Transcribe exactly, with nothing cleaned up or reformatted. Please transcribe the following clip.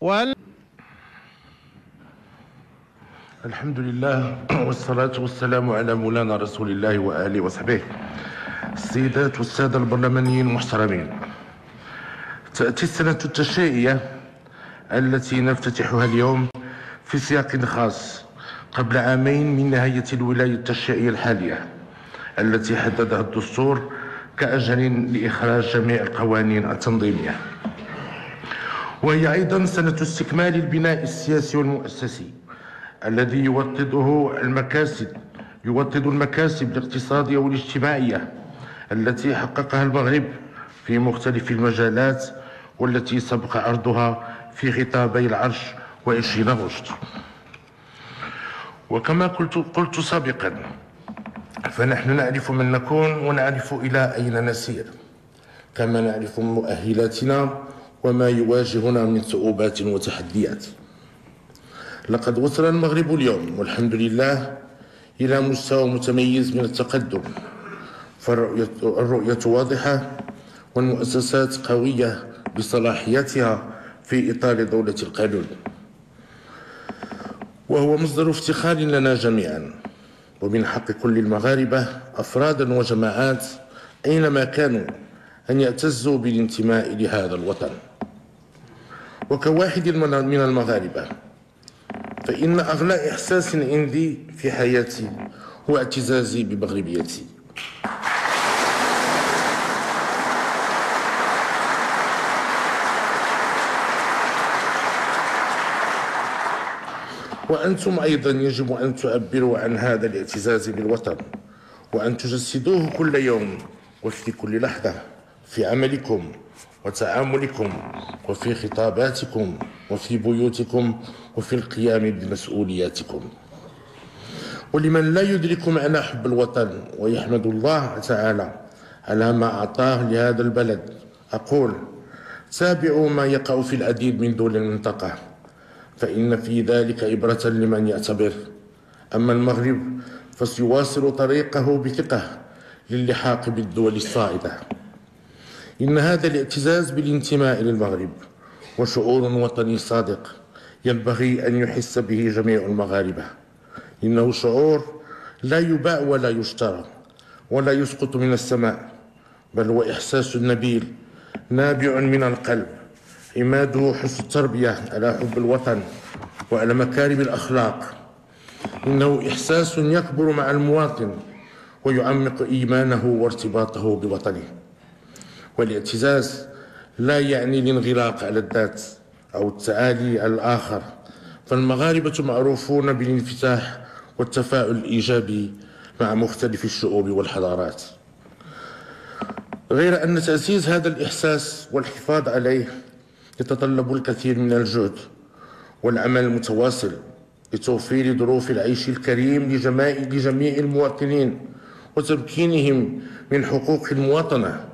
وأن الحمد لله والصلاة والسلام على مولانا رسول الله وآله وصحبه. السيدات والسادة البرلمانيين المحترمين، تأتي السنة التشريعية التي نفتتحها اليوم في سياق خاص قبل عامين من نهاية الولاية التشريعية الحالية التي حددها الدستور كأجل لإخراج جميع القوانين التنظيمية، وهي أيضا سنة استكمال البناء السياسي والمؤسسي الذي يوطده المكاسب يوطد المكاسب الاقتصادية والاجتماعية التي حققها المغرب في مختلف المجالات والتي سبق عرضها في خطابي العرش وعشرين أغسطس. وكما قلت قلت سابقا، فنحن نعرف من نكون ونعرف إلى أين نسير، كما نعرف مؤهلاتنا وما يواجهنا من صعوبات وتحديات. لقد وصل المغرب اليوم والحمد لله إلى مستوى متميز من التقدم، فالرؤية واضحة والمؤسسات قوية بصلاحياتها في إطار دولة القانون، وهو مصدر افتخار لنا جميعا، ومن حق كل المغاربة أفرادا وجماعات أينما كانوا أن يعتزوا بالانتماء لهذا الوطن. وكواحد من المغاربة فإن أغلى إحساس عندي في حياتي هو اعتزازي بمغربيتي. وأنتم أيضا يجب أن تعبروا عن هذا الاعتزاز بالوطن، وأن تجسدوه كل يوم وفي كل لحظة في عملكم وتعاملكم وفي خطاباتكم وفي بيوتكم وفي القيام بمسؤولياتكم. ولمن لا يدرك معنى حب الوطن ويحمد الله تعالى على ما أعطاه لهذا البلد، أقول: تابعوا ما يقع في العديد من دول المنطقة، فإن في ذلك عبرة لمن يعتبر. أما المغرب فسيواصل طريقه بثقة للحاق بالدول الصاعدة. إن هذا الاعتزاز بالانتماء للمغرب وشعور وطني صادق ينبغي أن يحس به جميع المغاربة. إنه شعور لا يباع ولا يشترى ولا يسقط من السماء، بل هو إحساس نبيل نابع من القلب، عماده حسن التربية على حب الوطن وعلى مكارم الأخلاق. إنه إحساس يكبر مع المواطن ويعمق إيمانه وارتباطه بوطنه. والاعتزاز لا يعني الانغلاق على الذات أو التعالي على الآخر، فالمغاربة معروفون بالانفتاح والتفاعل الإيجابي مع مختلف الشعوب والحضارات، غير أن تعزيز هذا الإحساس والحفاظ عليه يتطلب الكثير من الجهد والعمل المتواصل لتوفير ظروف العيش الكريم لجميع المواطنين وتمكينهم من حقوق المواطنة